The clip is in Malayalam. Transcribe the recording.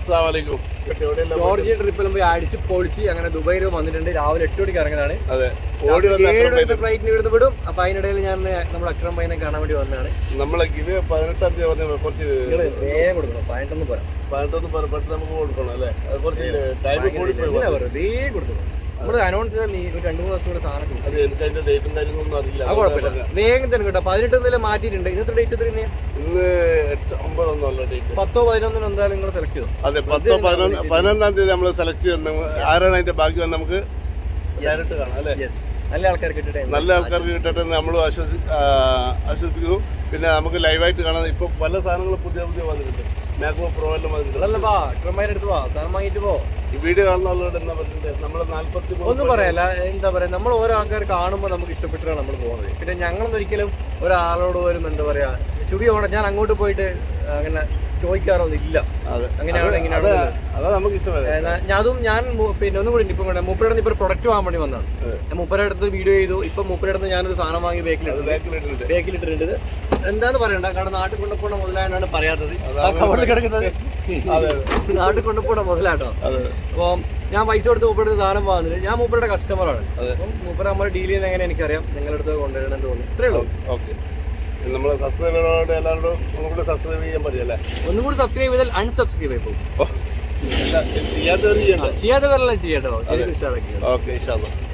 ജോർജിയ ട്രിപ്പിൽ പോയി അടിച്ച് പൊളിച്ച് അങ്ങനെ ദുബൈയിൽ വന്നിട്ടുണ്ട്. രാവിലെ 8 മണിക്ക് ഇറങ്ങുന്നതാണ്. 7 ഫ്ലൈറ്റിന് ഇവിടുന്ന് വിടും. അപ്പൊ അതിനിടയിൽ ഞാൻ നമ്മുടെ അക്രം പയ്യനെ കാണാൻ വേണ്ടി വന്നതാണ്. നമ്മളെ 18-ാം തീയതി കുറച്ച് വേഗം കൊടുക്കണം. 18 പോരാ, 18 പെട്ടെന്ന് നമുക്ക് കൊടുക്കണം അല്ലേ? അത് കുറച്ച് ടൈം കൂടി വേഗം കൊടുക്കണം. നമ്മള് അനൗൺസ് ചെയ്താൽ 2-3 ദിവസം കൂടെ സാധനം കിട്ടും. എനിക്ക് അതിന്റെ ഡേറ്റും കാര്യങ്ങളൊന്നും അറിയില്ല. അത് കുഴപ്പമില്ല, വേഗം തന്നെ കേട്ടോ. 18 മാറ്റിയിട്ടുണ്ട്. ഇന്നത്തെ ഡേറ്റ് എത്രയാണ്? ഇന്ന് 8-9 ഡേറ്റ്. 10-11 എന്തായാലും നിങ്ങൾ സെലക്ട് ചെയ്തു. അതെ, 10-11-ാം തീയതി നമ്മൾ സെലക്ട് ചെയ്യുന്ന ആരാണ് അതിന്റെ ഭാഗ്യം നമുക്ക് നേരിട്ട് കാണാം അല്ലേ? നല്ല ആൾക്കാർക്ക് കിട്ടട്ടെ, നല്ല ആൾക്കാർക്ക് കിട്ടട്ടെ നമ്മളും ആശ്വസിപ്പിക്കുന്നു. പിന്നെ നമുക്ക് ലൈവായിട്ട് കാണാൻ ഇപ്പൊ പല സാധനങ്ങളും പുതിയ വന്നിട്ടുണ്ട്. മാക്ബോ പ്രോ എല്ലാം വന്നിട്ടുണ്ട്. സാധനം വാങ്ങിട്ട് പോ. ഈ വീഡിയോ കാണുന്ന ആളോട് എന്താ പറയുന്നത്? നമ്മളെ 43 ഒന്നും പറയല്ല. എന്താ പറയാ, നമ്മൾ ഓരോ ആൾക്കാർ കാണുമ്പോൾ നമുക്ക് ഇഷ്ടപ്പെട്ടിട്ടാണ് നമ്മൾ പോകുന്നത്. പിന്നെ ഞങ്ങളൊന്നും ഒരിക്കലും ഒരാളോട് പോലും എന്താ പറയാ ചുടിയോടെ ഞാൻ അങ്ങോട്ട് പോയിട്ട് അങ്ങനെ ചോദിക്കാറൊന്നും ഇല്ല. അങ്ങനെയാണ് ഇങ്ങനെയാണ്. അതും ഞാൻ പിന്നെ ഒന്നും കൂടി ഇപ്പം മൂപ്പരുടെ അടുത്ത് ഇപ്പൊ പ്രൊഡക്റ്റ് വാങ്ങാൻ വേണ്ടി വന്നതാണ്. ഞാൻ മൂപ്പരുടെ അടുത്ത് വീഡിയോ ചെയ്തു. ഇപ്പൊ മൂപ്പരുടെ അടുത്ത് ഞാനൊരു സാധനം വാങ്ങി ബേക്കിലിട്ടിട്ടുണ്ട്. എന്താന്ന് പറയണ്ട, കാരണം നാട്ടിൽ കൊണ്ടുപോണ മുതലായിട്ടാണ് പറയാത്തത്. കിടക്കുന്നത് നാട്ടിൽ കൊണ്ടുപോണ മുതലാട്ടോ. അപ്പൊ ഞാൻ പൈസ കൊടുത്ത് മൂപ്പരുടെ സാധനം വാങ്ങുന്നില്ല. ഞാൻ മൂപ്പരുടെ കസ്റ്റമറാണ്. അപ്പം മൂപ്പര നമ്മൾ ഡീൽ ചെയ്യുന്ന എങ്ങനെ എനിക്കറിയാം. നിങ്ങളുടെ അടുത്ത് കൊണ്ടുവരണം തോന്നുന്നു. ഇത്രേ ഉള്ളൂ. ഓക്കെ, നമ്മളെ സബ്സ്ക്രൈബറോട് എല്ലാവരോടും ഒന്നുകൂടെ സബ്സ്ക്രൈബ് ചെയ്യാൻ പറ്റില്ല. ഒന്നും കൂടി സബ്സ്ക്രൈബ് ചെയ്താൽ അൺസബ്സ്ക്രൈബ് ആയി പോകും. ചെയ്യാത്തവരെല്ലാം ചെയ്യട്ടോ. ഓക്കെ, ഇൻഷാ അല്ലാഹ്.